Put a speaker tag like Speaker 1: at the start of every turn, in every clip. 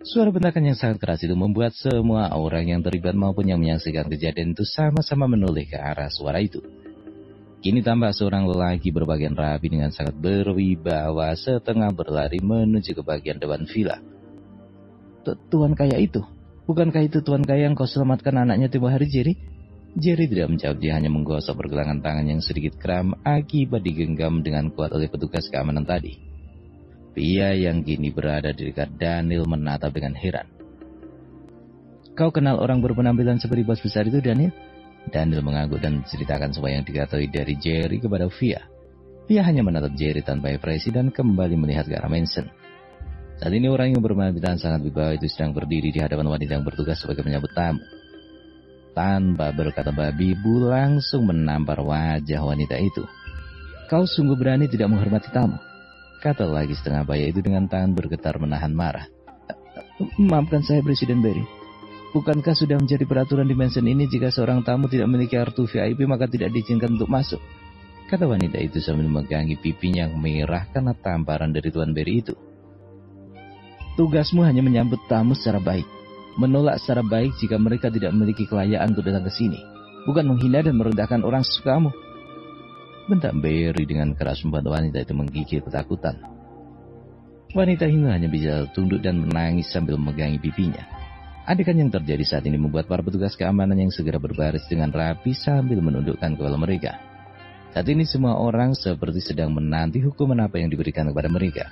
Speaker 1: Suara bentakan yang sangat keras itu membuat semua orang yang terlibat maupun yang menyaksikan kejadian itu sama-sama menoleh ke arah suara itu. Kini tampak seorang lelaki berpakaian rapi dengan sangat berwibawa setengah berlari menuju ke bagian depan villa. Tuan kaya itu? Bukankah itu tuan kaya yang kau selamatkan anaknya tempoh hari, Jerry? Jerry tidak menjawab, dia hanya menggosok pergelangan tangan yang sedikit kram akibat digenggam dengan kuat oleh petugas keamanan tadi. Pria yang kini berada di dekat Daniel menatap dengan heran. Kau kenal orang berpenampilan seperti bos besar itu, Daniel? Daniel mengangguk dan menceritakan semua yang diketahui dari Jerry kepada Via. Via hanya menatap Jerry tanpa ekspresi dan kembali melihat ke arah Manson. Saat ini orang yang berpenampilan sangat wibawa itu sedang berdiri di hadapan wanita yang bertugas sebagai penyambut tamu. Tanpa berkata babi, Bu langsung menampar wajah wanita itu. Kau sungguh berani tidak menghormati tamu, kata lagi setengah baya itu dengan tangan bergetar menahan marah. Maafkan saya, Presiden Barry. Bukankah sudah menjadi peraturan di mansion ini jika seorang tamu tidak memiliki kartu VIP maka tidak diizinkan untuk masuk? Kata wanita itu sambil memegangi pipinya yang merah karena tamparan dari Tuan Barry itu. Tugasmu hanya menyambut tamu secara baik. Menolak secara baik jika mereka tidak memiliki kelayakan untuk datang ke sini. Bukan menghina dan merendahkan orang sesukamu. Bentak Barry dengan keras membuat wanita itu menggigil ketakutan. Wanita ini hanya bisa tunduk dan menangis sambil memegangi pipinya. Adegan yang terjadi saat ini membuat para petugas keamanan yang segera berbaris dengan rapi sambil menundukkan kepala mereka. Saat ini semua orang seperti sedang menanti hukuman apa yang diberikan kepada mereka.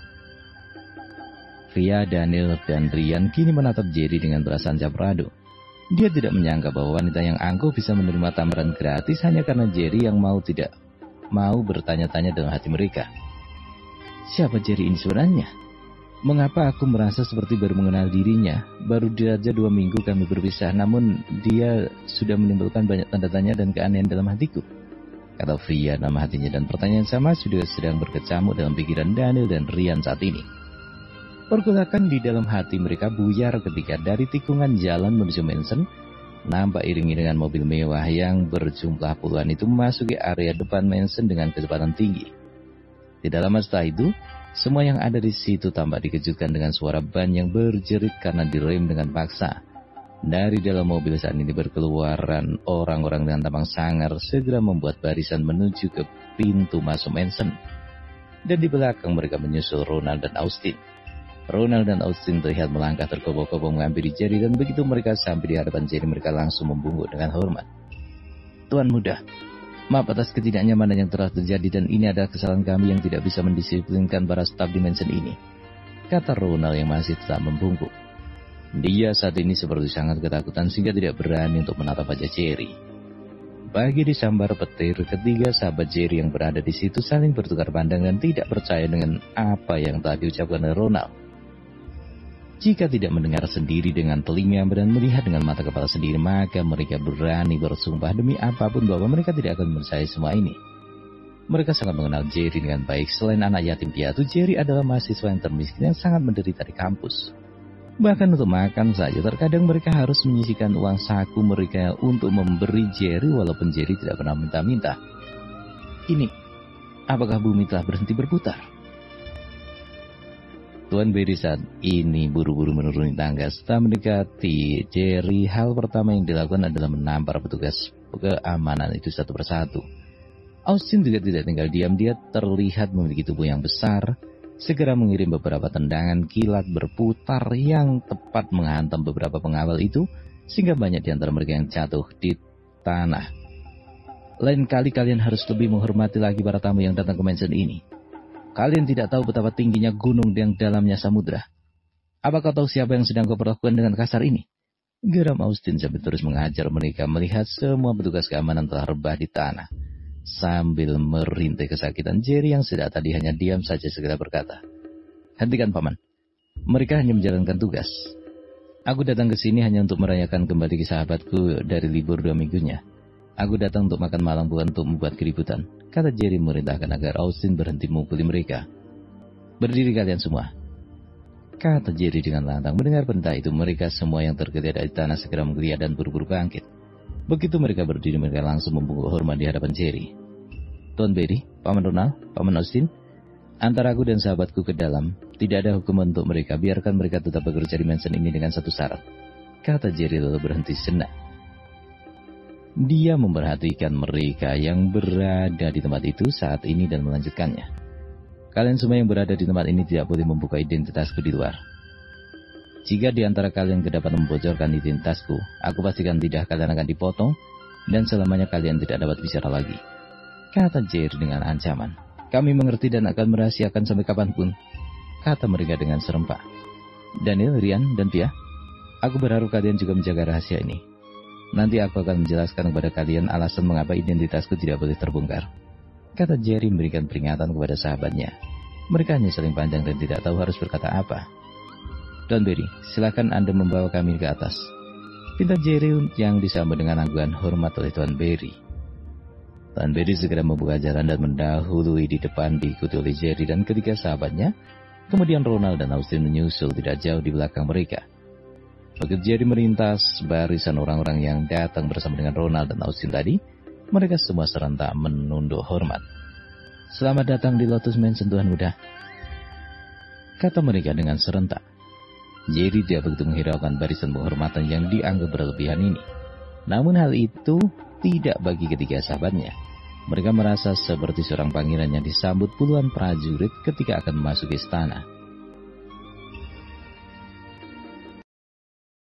Speaker 1: Via, Daniel, dan Ryan kini menatap Jerry dengan perasaan campur aduk. Dia tidak menyangka bahwa wanita yang angkuh bisa menerima tamparan gratis hanya karena Jerry yang tidak mau bertanya-tanya dalam hati mereka. Siapa Jerry ini sebenarnya? Mengapa aku merasa seperti baru mengenal dirinya? Baru saja 2 minggu kami berpisah, namun dia sudah menimbulkan banyak tanda tanya dan keanehan dalam hatiku, kata Via dalam hatinya, dan pertanyaan sama sudah sedang berkecamuk dalam pikiran Daniel dan Ryan saat ini. Pergolakan di dalam hati mereka buyar ketika dari tikungan jalan menuju Mansion, nampak iring-iringan mobil mewah yang berjumlah puluhan itu memasuki area depan Mansion dengan kecepatan tinggi. Tidak lama setelah itu, semua yang ada di situ tampak dikejutkan dengan suara ban yang berjerit karena direm dengan paksa. Dari dalam mobil saat ini berkeluaran orang-orang dengan tampang sangar segera membuat barisan menuju ke pintu masuk Mansion. Dan di belakang mereka menyusul Ronald dan Austin. Ronald dan Austin terlihat melangkah terkoboh-koboh menghampiri Jerry, dan begitu mereka sampai di hadapan Jerry mereka langsung membungkuk dengan hormat. Tuan muda, maaf atas ketidaknyamanan yang telah terjadi dan ini adalah kesalahan kami yang tidak bisa mendisiplinkan para staf di mansion ini, kata Ronald yang masih tetap membungkuk. Dia saat ini seperti sangat ketakutan sehingga tidak berani untuk menatap wajah Jerry. Bagi disambar petir, ketiga sahabat Jerry yang berada di situ saling bertukar pandang dan tidak percaya dengan apa yang telah diucapkan oleh Ronald. Jika tidak mendengar sendiri dengan telinga dan melihat dengan mata kepala sendiri, maka mereka berani bersumpah demi apapun bahwa mereka tidak akan percaya semua ini. Mereka sangat mengenal Jerry dengan baik. Selain anak yatim piatu, Jerry adalah mahasiswa yang termiskin yang sangat menderita di kampus. Bahkan untuk makan saja, terkadang mereka harus menyisihkan uang saku mereka untuk memberi Jerry walaupun Jerry tidak pernah minta-minta. Ini, apakah bumi telah berhenti berputar? Tuan Barry saat ini buru-buru menuruni tangga. Setelah mendekati Jerry, hal pertama yang dilakukan adalah menampar petugas keamanan itu satu persatu. Austin juga tidak tinggal diam. Dia terlihat memiliki tubuh yang besar, segera mengirim beberapa tendangan kilat berputar yang tepat menghantam beberapa pengawal itu, sehingga banyak di antara mereka yang jatuh di tanah. Lain kali kalian harus lebih menghormati lagi para tamu yang datang ke mansion ini. Kalian tidak tahu betapa tingginya gunung yang dalamnya samudra. Apakah tahu siapa yang sedang kau perlakukan dengan kasar ini? Geram Austin sambil terus mengajar mereka melihat semua petugas keamanan telah rebah di tanah. Sambil merintih kesakitan, Jerry yang sejak tadi hanya diam saja segera berkata, hentikan paman. Mereka hanya menjalankan tugas. Aku datang ke sini hanya untuk merayakan kembali ke sahabatku dari libur 2 minggunya. Aku datang untuk makan malam bukan untuk membuat keributan, kata Jerry merintahkan agar Austin berhenti memukuli mereka. Berdiri kalian semua, kata Jerry dengan lantang. Mendengar perintah itu, mereka semua yang tergeletak di tanah segera menggeliat dan buru-buru bangkit. Begitu mereka berdiri, mereka langsung membungkuk hormat di hadapan Jerry. Tuan Barry, Paman Ronald, Paman Austin, Antara aku dan sahabatku ke dalam, tidak ada hukuman untuk mereka, biarkan mereka tetap bekerja di mansion ini dengan satu syarat, kata Jerry lalu berhenti sejenak. Dia memperhatikan mereka yang berada di tempat itu saat ini dan melanjutkannya. Kalian semua yang berada di tempat ini tidak boleh membuka identitasku di luar. Jika di antara kalian kedapat membocorkan identitasku, aku pastikan lidah kalian akan dipotong dan selamanya kalian tidak dapat bicara lagi, kata Jerry dengan ancaman. Kami mengerti dan akan merahasiakan sampai kapanpun, kata mereka dengan serempak. Daniel, Ryan, dan Pia, aku berharap kalian juga menjaga rahasia ini. Nanti aku akan menjelaskan kepada kalian alasan mengapa identitasku tidak boleh terbongkar, kata Jerry memberikan peringatan kepada sahabatnya. Mereka hanya saling pandang dan tidak tahu harus berkata apa. Tuan Berry, silakan Anda membawa kami ke atas, pinta Jerry yang disambut dengan anggukan hormat oleh Tuan Berry. Tuan Berry segera membuka jalan dan mendahului di depan diikuti oleh Jerry dan ketiga sahabatnya. Kemudian Ronald dan Austin menyusul tidak jauh di belakang mereka. Begitu Jerry melintas barisan orang-orang yang datang bersama dengan Ronald dan Austin tadi, mereka semua serentak menunduk hormat. Selamat datang di Lotus Mansion Tuan Muda, kata mereka dengan serentak. Jerry tidak begitu menghiraukan barisan penghormatan yang dianggap berlebihan ini. Namun hal itu tidak bagi ketiga sahabatnya. Mereka merasa seperti seorang pangeran yang disambut puluhan prajurit ketika akan memasuki istana.